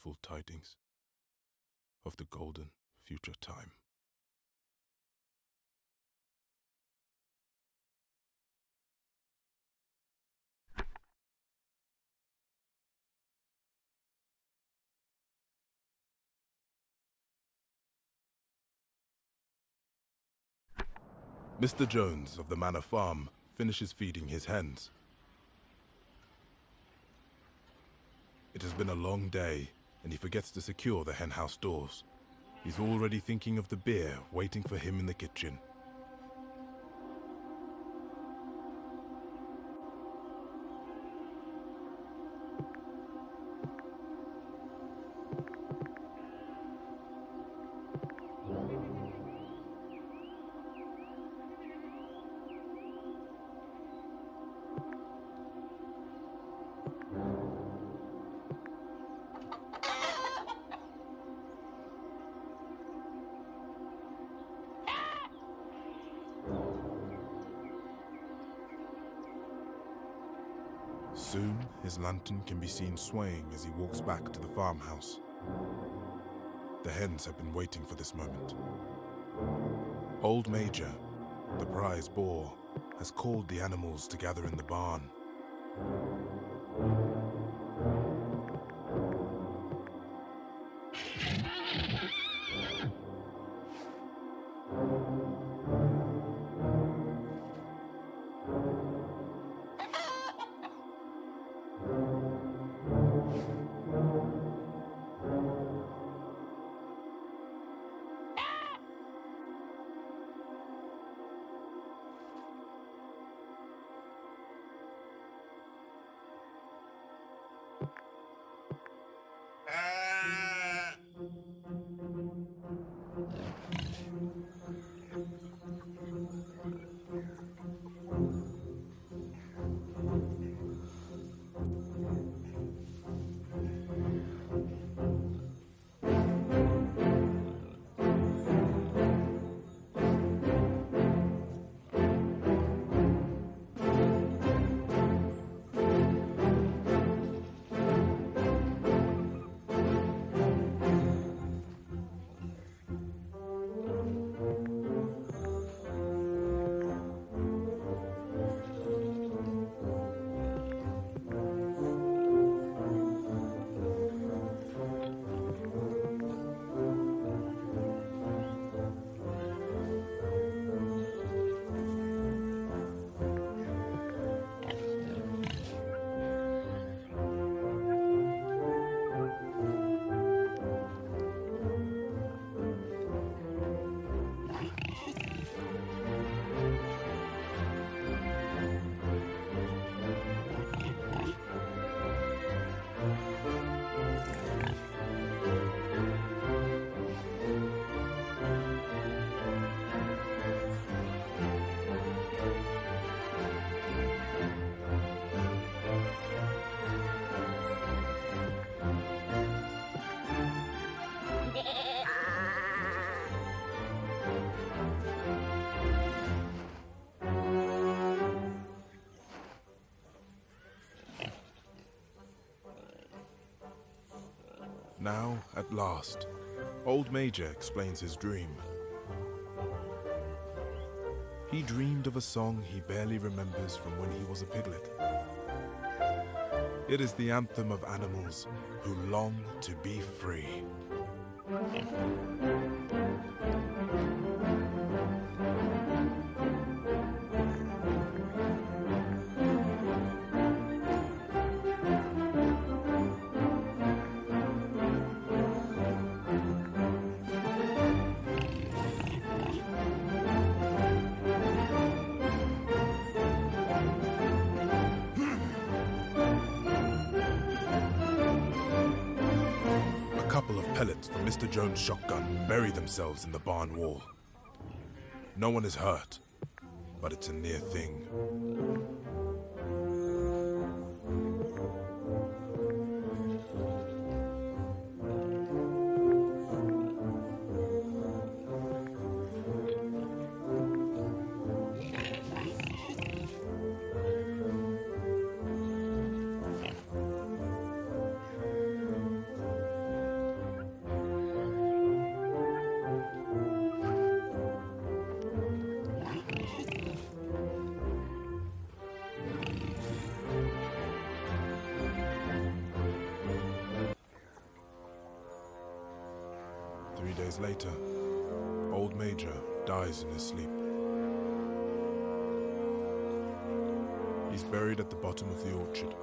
dreadful tidings of the golden future time. Mr. Jones of the Manor Farm finishes feeding his hens. It has been a long day, and he forgets to secure the henhouse doors. He's already thinking of the beer waiting for him in the kitchen. Soon, his lantern can be seen swaying as he walks back to the farmhouse. The hens have been waiting for this moment. Old Major, the prize boar, has called the animals to gather in the barn. Now, at last, Old Major explains his dream. He dreamed of a song he barely remembers from when he was a piglet. It is the anthem of animals who long to be free. Pellets from Mr. Jones' shotgun bury themselves in the barn wall. No one is hurt, but it's a near thing. 3 days later, old Major dies in his sleep. He's buried at the bottom of the orchard.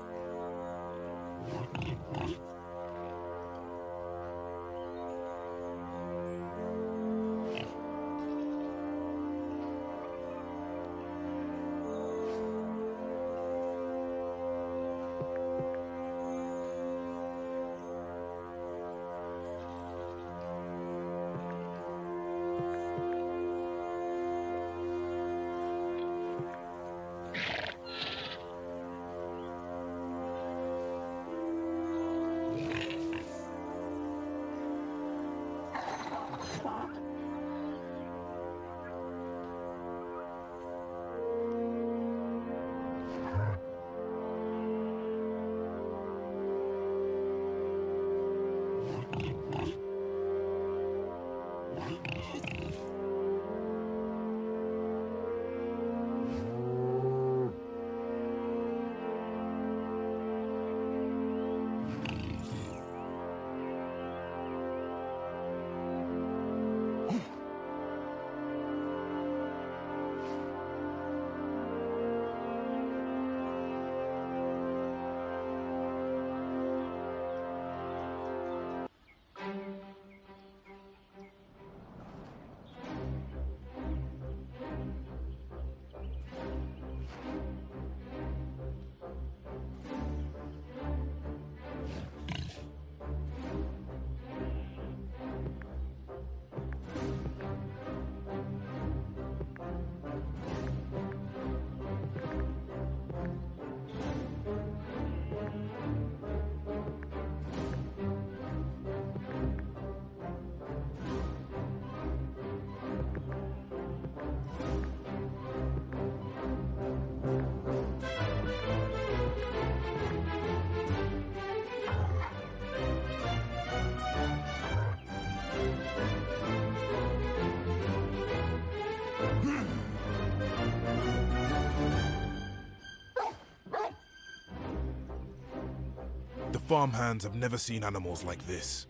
The farmhands have never seen animals like this.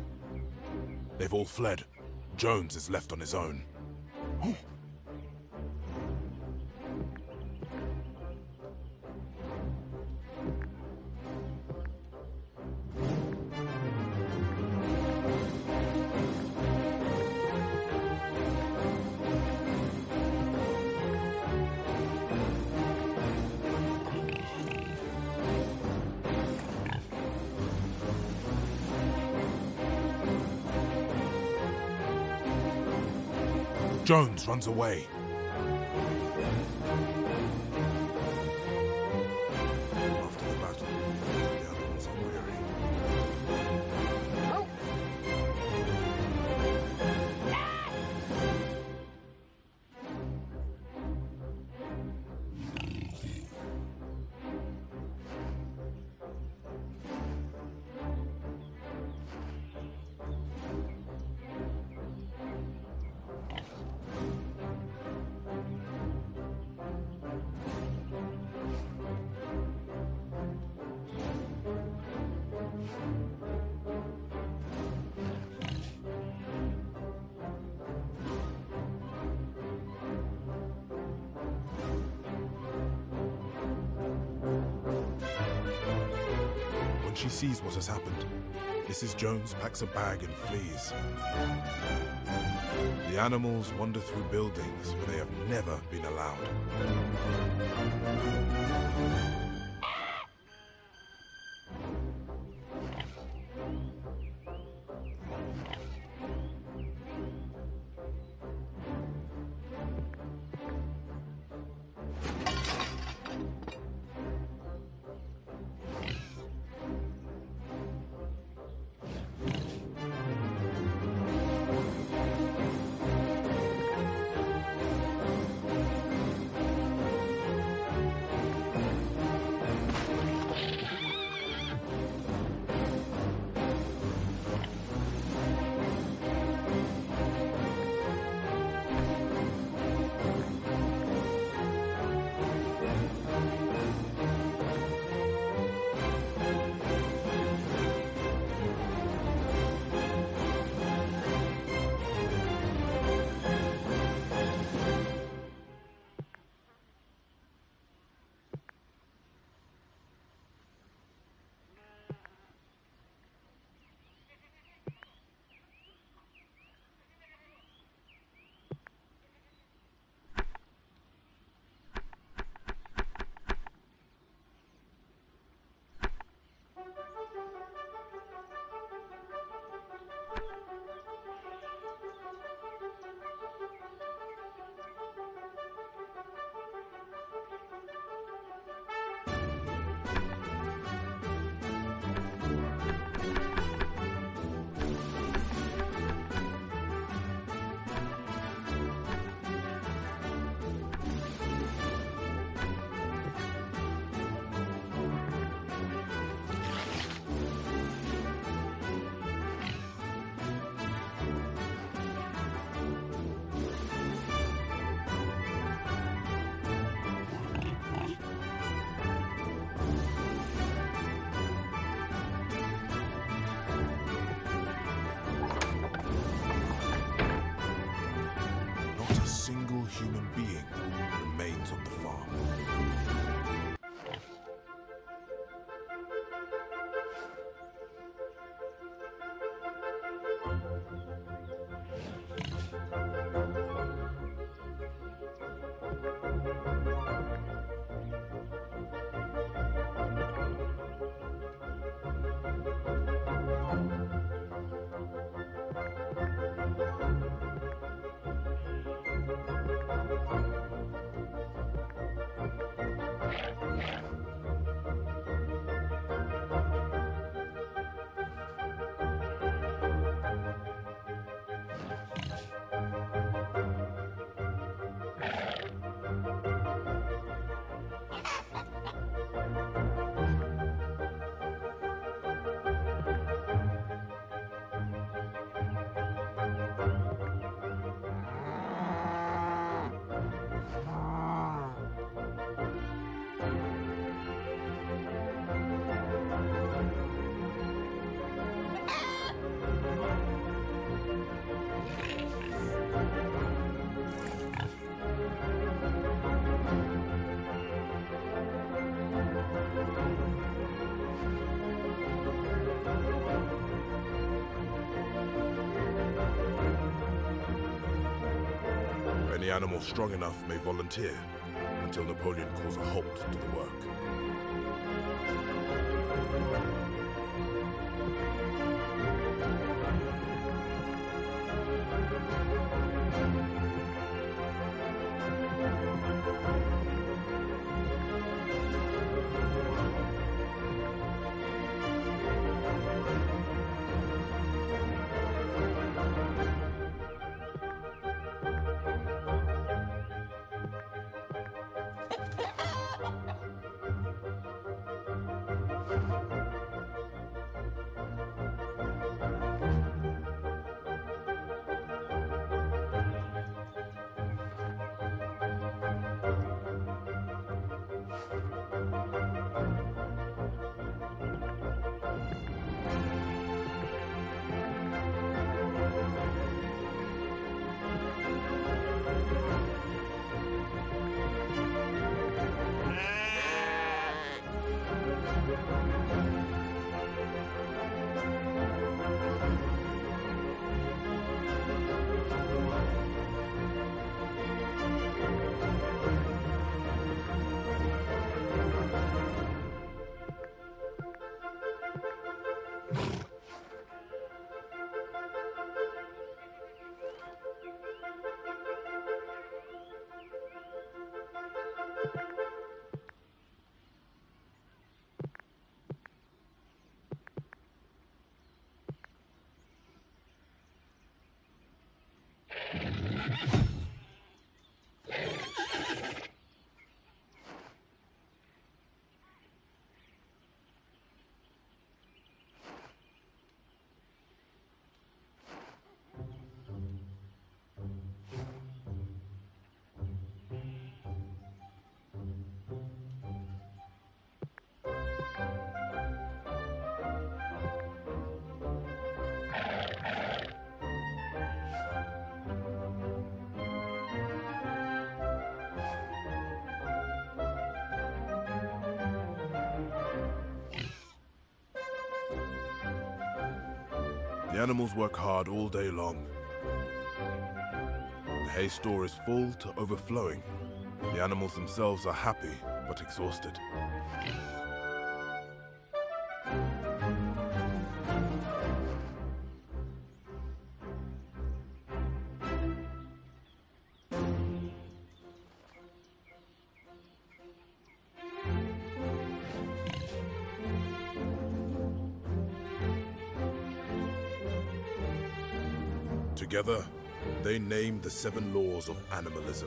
They've all fled. Jones is left on his own. Jones runs away. After the battle, the animals are weary. When she sees what has happened, Mrs. Jones packs a bag and flees. The animals wander through buildings where they have never been allowed. Any animal strong enough may volunteer until Napoleon calls a halt to the work. The animals work hard all day long. The hay store is full to overflowing. The animals themselves are happy, but exhausted. Together, they named the 7 laws of animalism.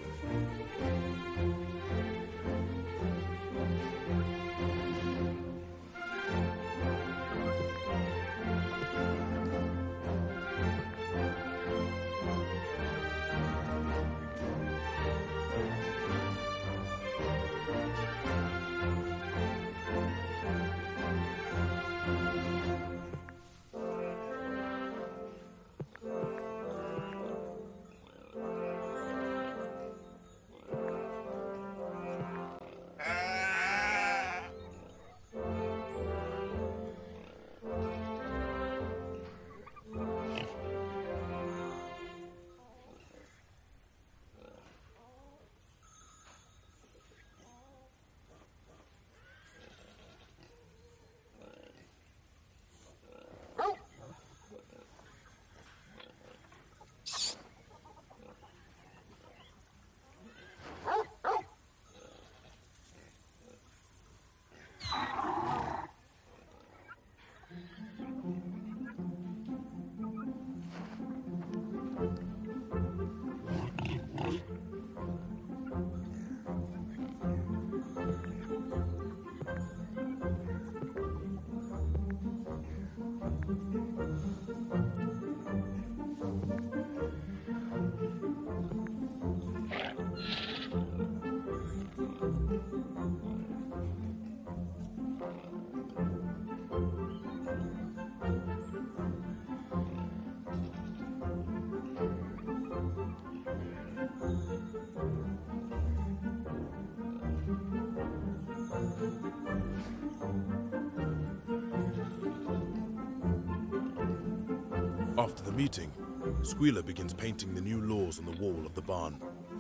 After the meeting, Squealer begins painting the new laws on the wall of the barn.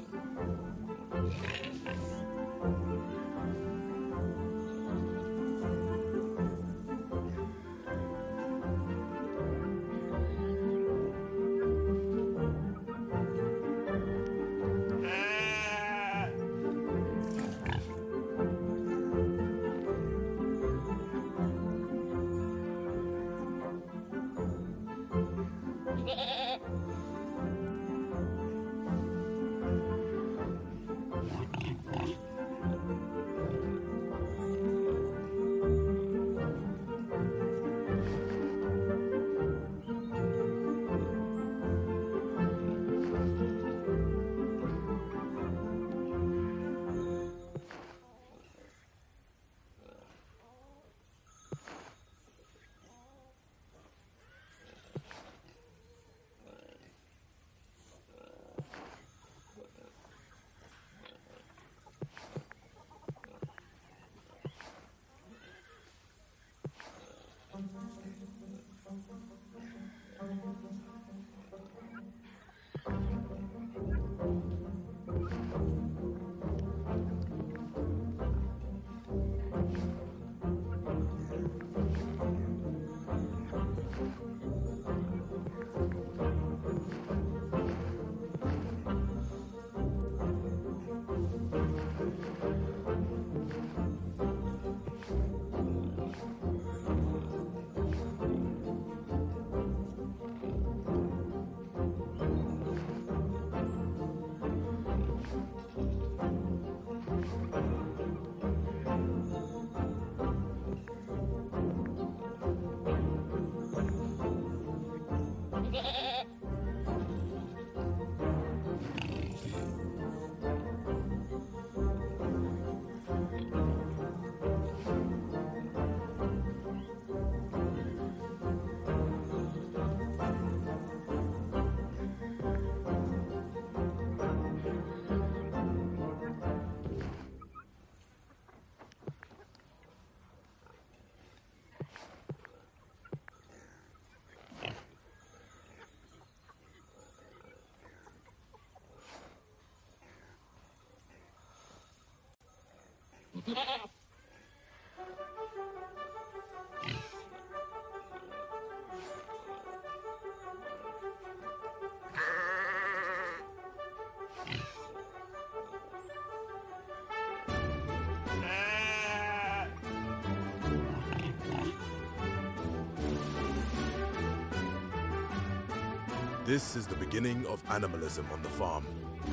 This is the beginning of animalism on the farm.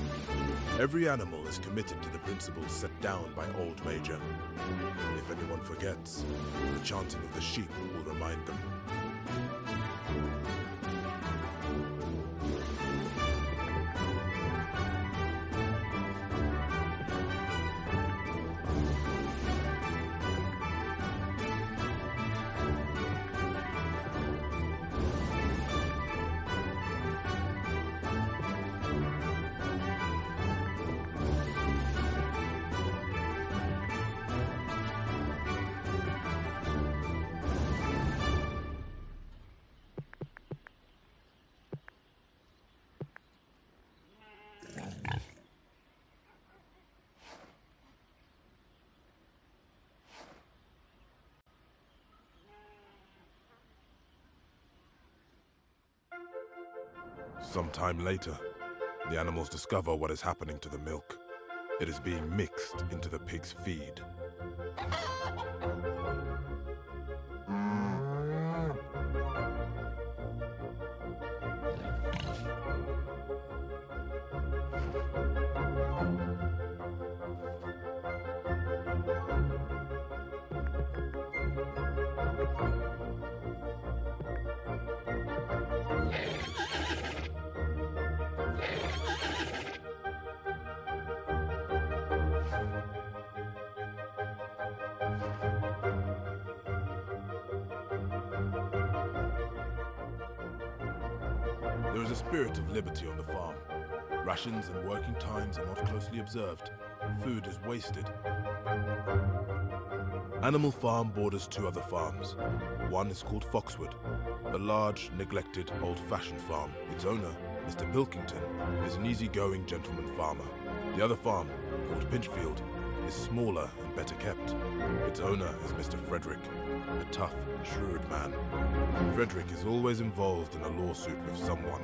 Every animal is committed to the principles set down by Old Major. If anyone forgets, the chanting of the sheep will remind them. Sometime later, the animals discover what is happening to the milk. It is being mixed into the pig's feed. There is a spirit of liberty on the farm. Rations and working times are not closely observed. Food is wasted. Animal Farm borders two other farms. One is called Foxwood, A large, neglected, old-fashioned farm. Its owner, Mr. Pilkington, is an easygoing gentleman farmer. The other farm, called Pinchfield, is smaller and better kept. Its owner is Mr. Frederick, a tough, shrewd man. Frederick is always involved in a lawsuit with someone.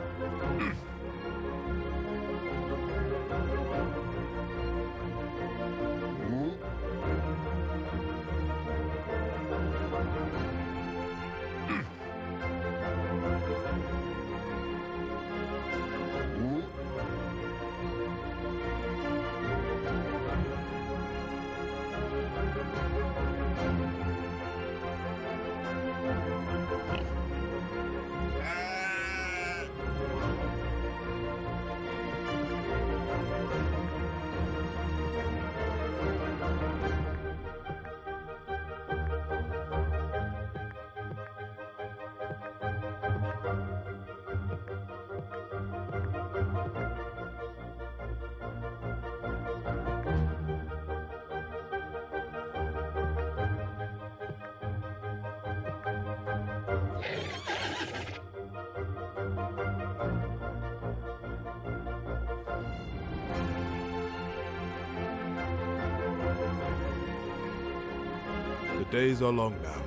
The days are long now.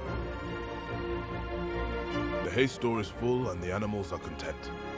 The hay store is full and the animals are content.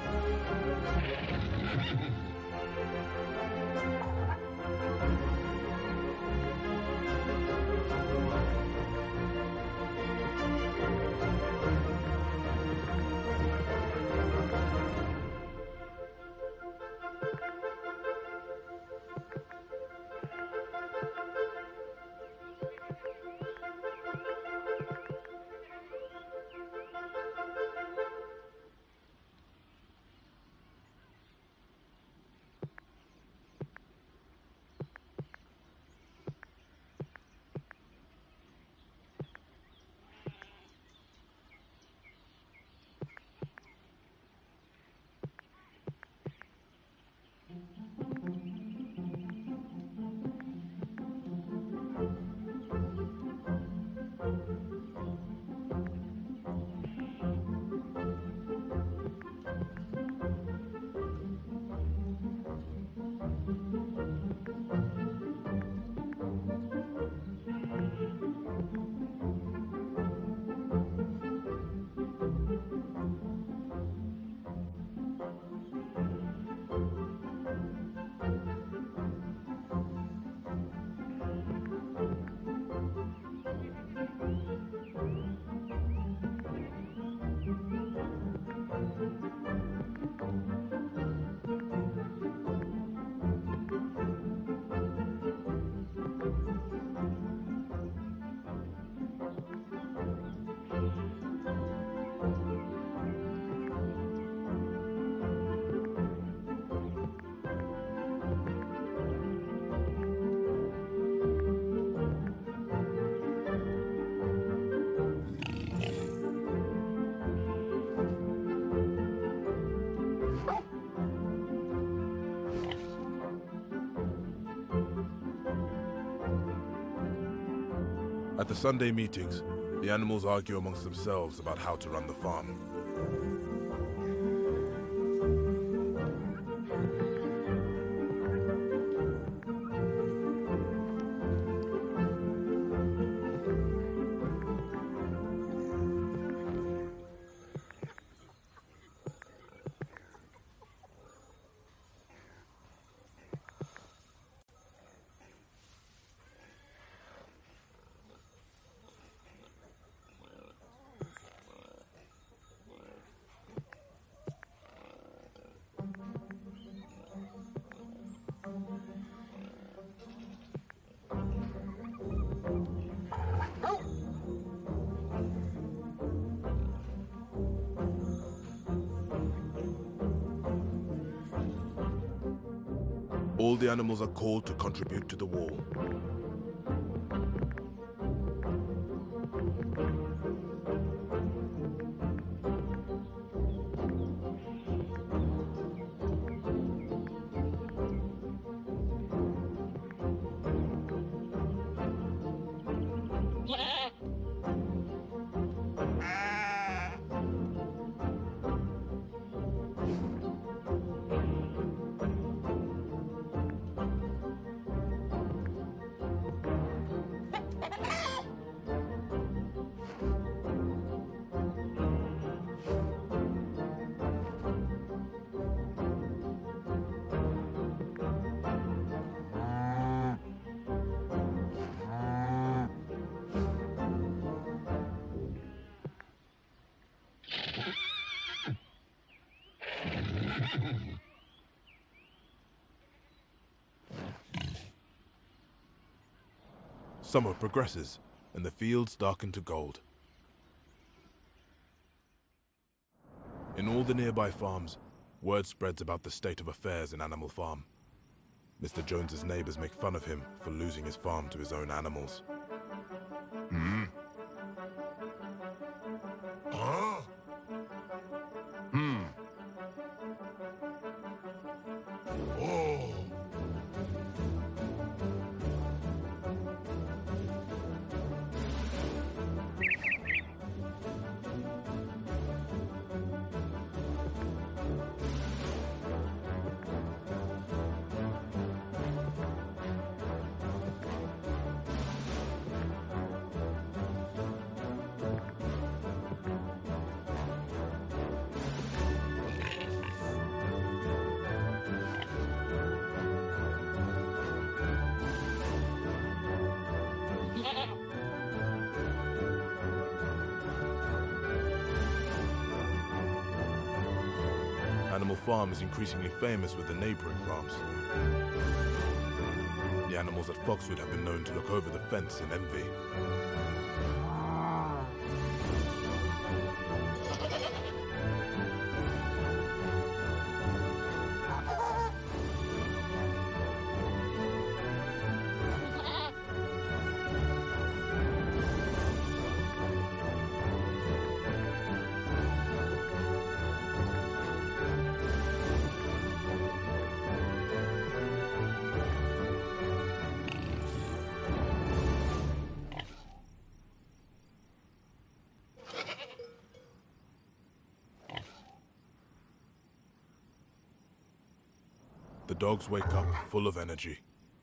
At the Sunday meetings, the animals argue amongst themselves about how to run the farm. All the animals are called to contribute to the wall. Summer progresses, and the fields darken to gold. In all the nearby farms, word spreads about the state of affairs in Animal Farm. Mr. Jones's neighbors make fun of him for losing his farm to his own animals. Hmm? Huh? Hmm. Oh. Animal Farm is increasingly famous with the neighboring farms. The animals at Foxwood have been known to look over the fence in envy. The dogs wake up full of energy.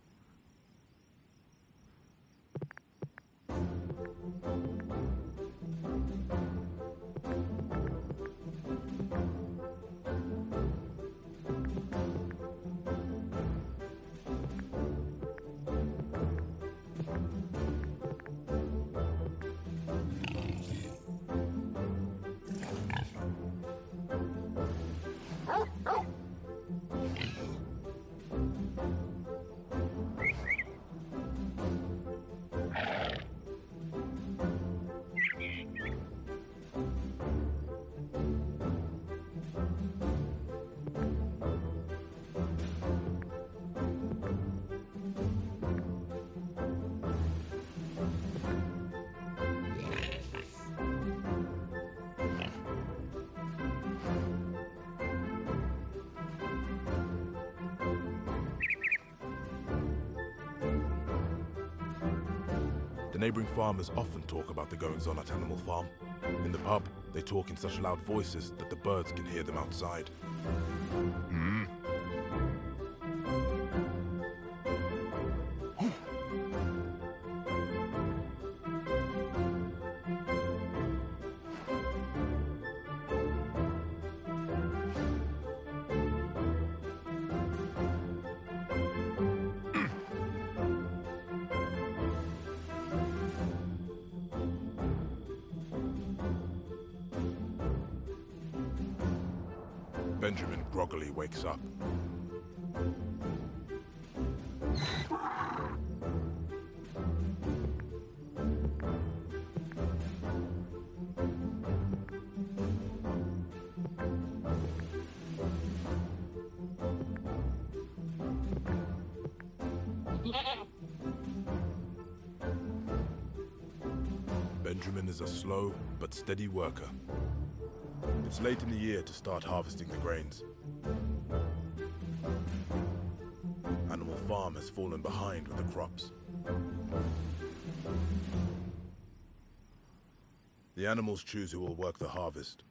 The neighboring farmers often talk about the goings-on at Animal Farm. In the pub, they talk in such loud voices that the birds can hear them outside. Hmm? Benjamin groggily wakes up. Benjamin is a slow but steady worker. It's late in the year to start harvesting the grains. Animal Farm has fallen behind with the crops. The animals choose who will work the harvest.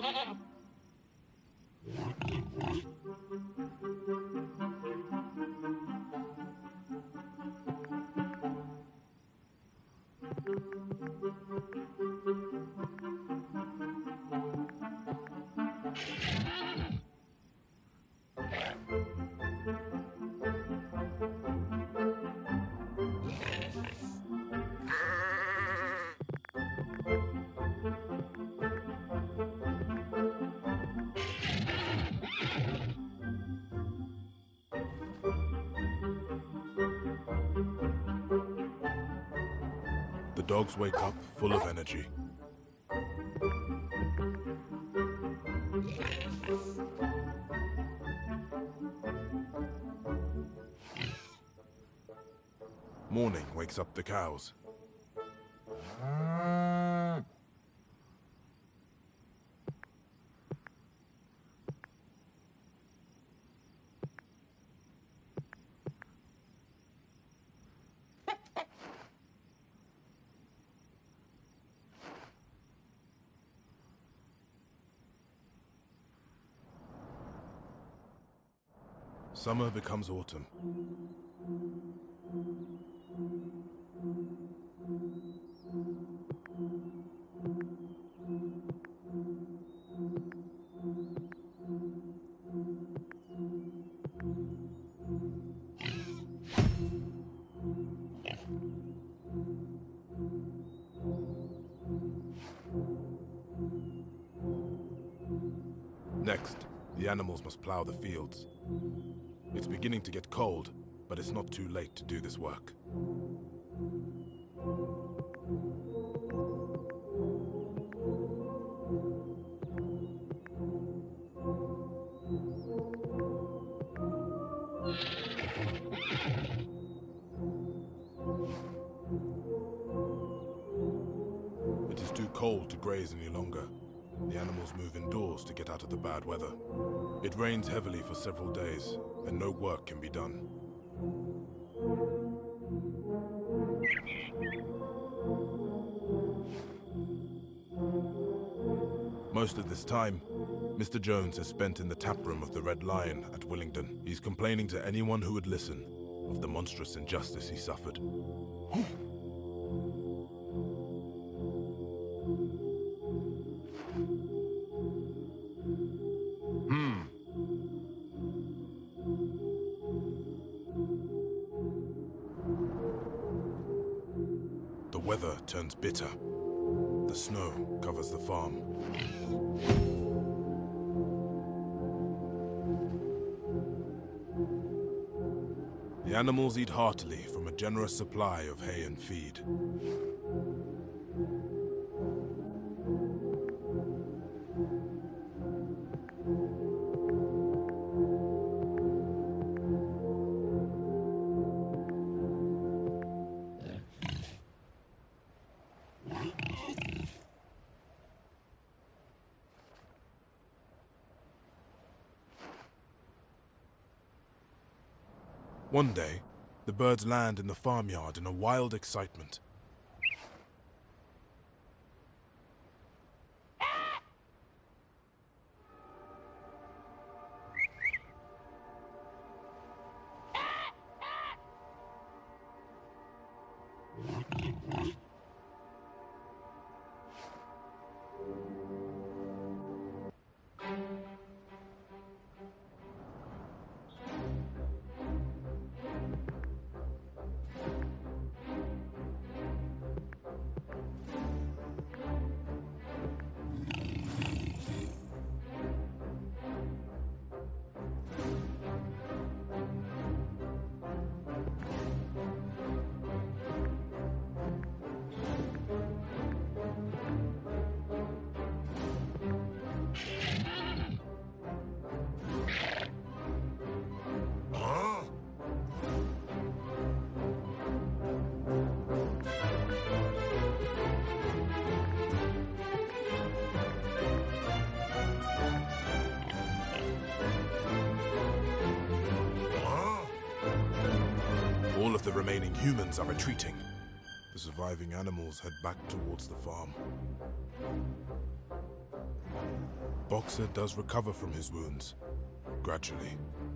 The dogs wake up full of energy. Morning wakes up the cows. Summer becomes autumn. Next, the animals must plow the fields. It's beginning to get cold, but it's not too late to do this work. It is too cold to graze any longer. The animals move indoors to get out of the bad weather. It rains heavily for several days, and no work can be done. Most of this time, Mr. Jones has spent in the taproom of the Red Lion at Willingdon. He's complaining to anyone who would listen of the monstrous injustice he suffered. The weather turns bitter. The snow covers the farm. The animals eat heartily from a generous supply of hay and feed. One day, the birds land in the farmyard in a wild excitement. All of the remaining humans are retreating. The surviving animals head back towards the farm. boxer does recover from his wounds, gradually.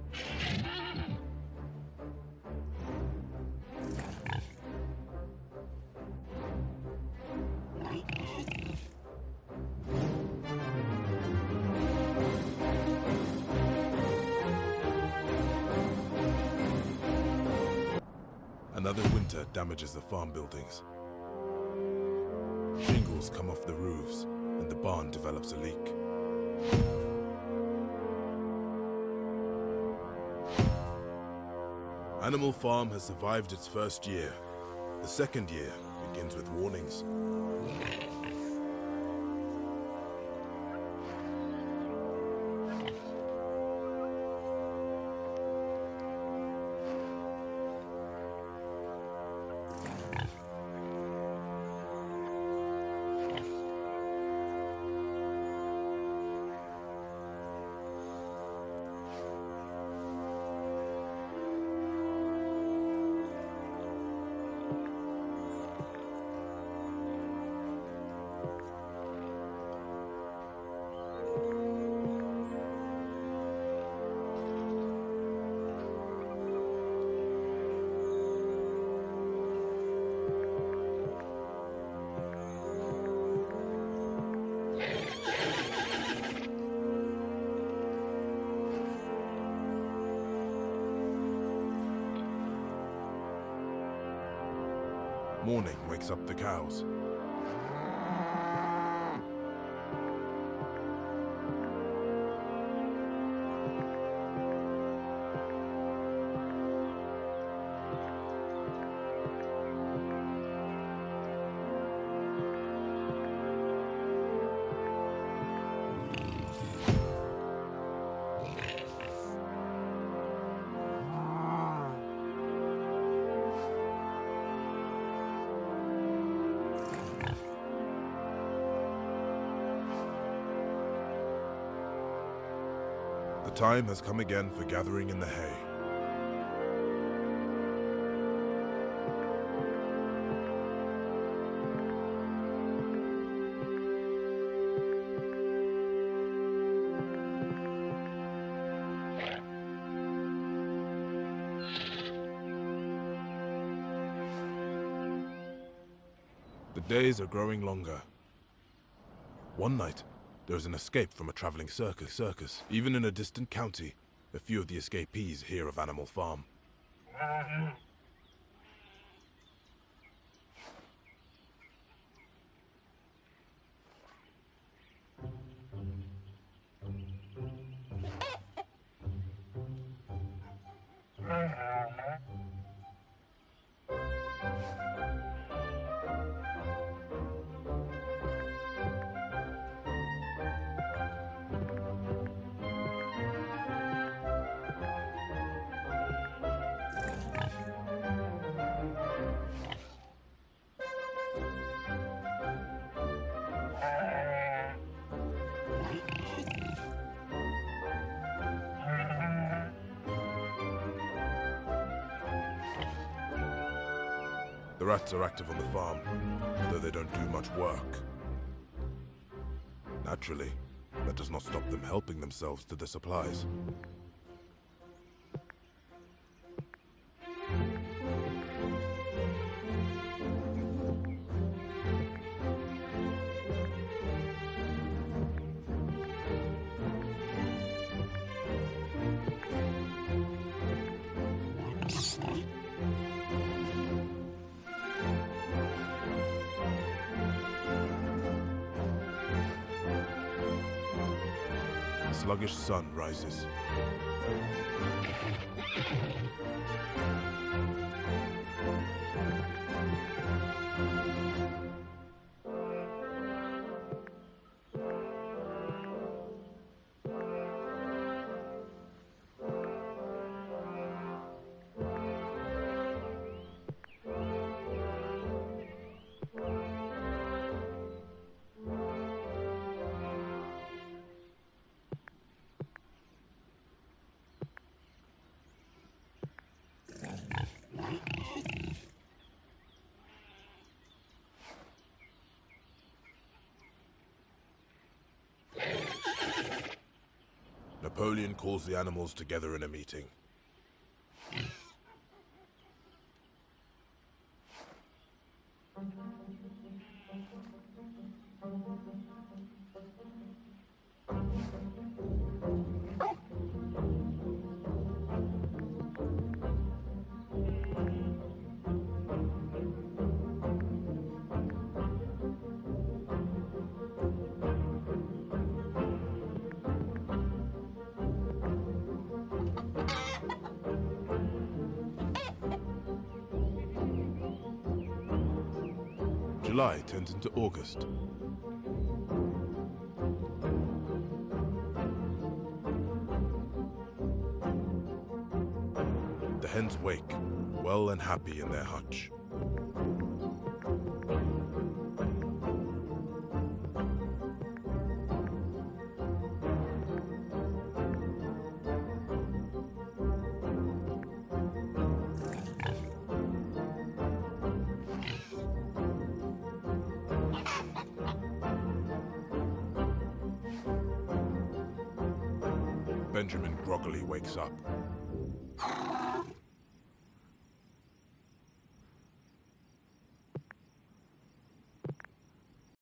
Another winter damages the farm buildings. Shingles come off the roofs, and the barn develops a leak. Animal Farm has survived its first year. The second year begins with warnings. Morning wakes up the cows. The time has come again for gathering in the hay. The days are growing longer. One night, there is an escape from a traveling circus. Even in a distant county, a few of the escapees hear of Animal Farm. The rats are active on the farm, though they don't do much work. Naturally, that does not stop them helping themselves to the supplies. The sluggish sun rises. Napoleon calls the animals together in a meeting. July turns into August. The hens wake, well and happy in their hutch. Benjamin groggily wakes up.